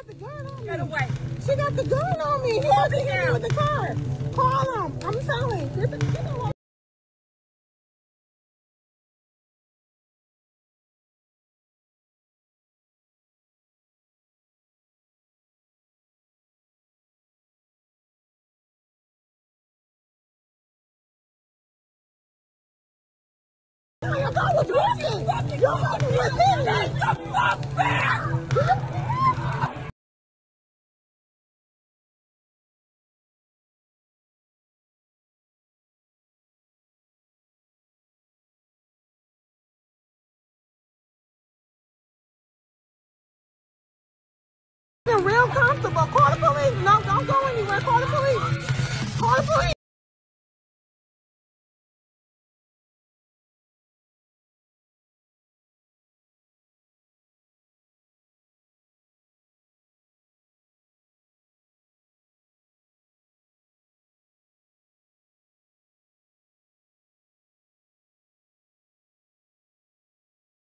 got the gun on me. Get away. She got the gun on me. He has to hit me with the car. Call him. I'm telling. Get the I was walking. Your mother was in me. Get the fuck back. Real comfortable. Call the police.